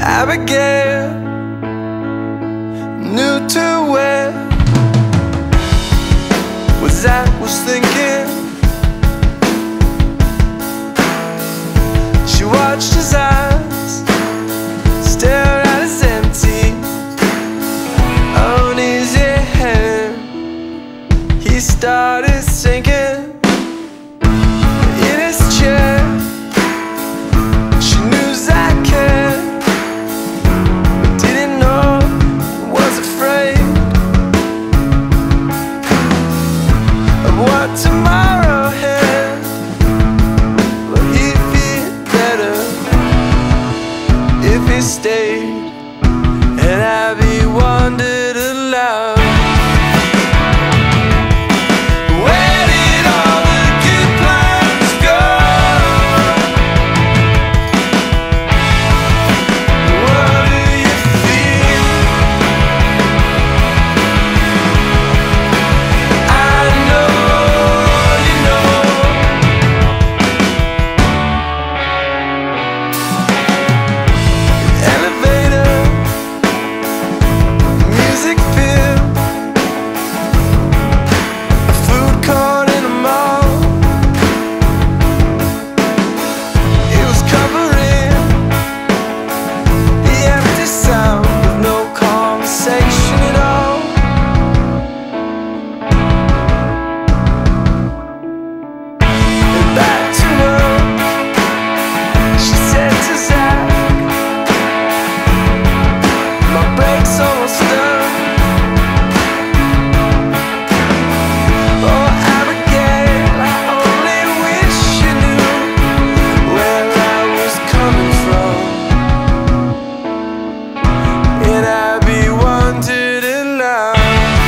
Abigail knew too well what Zach was thinking. She watched his eyes, stared at his empty, uneasy hand. He started sinking in his chair. She knew Zach cared, but didn't know, was afraid of what tomorrow had. But he'd feel better if he stayed. And Abby wondered aloud, where did all the good plans go? What do you feel? I know you know. Elevator, music filled, a food court in a mall. It was covering the empty sound with no conversation at all. And back to work, she said to Zach, my break's almost done. Oh, Abigail, I only wish you knew where I was coming from. And Abby wondered aloud,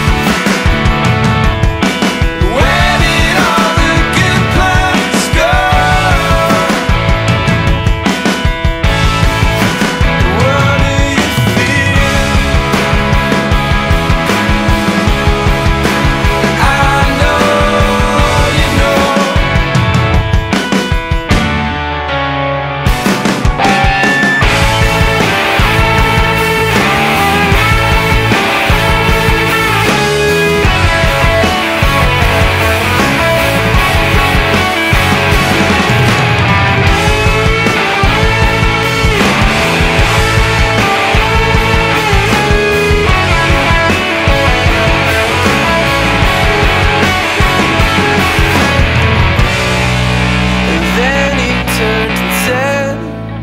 where did all the good plans go? What do you feel? I know you know. And then he turned and said,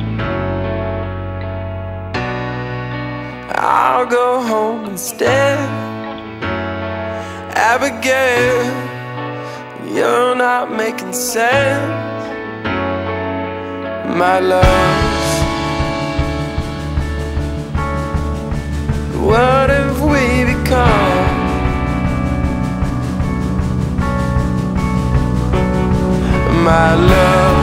I'll go home instead. Abigail, you're not making sense, my love. What have we become, my love?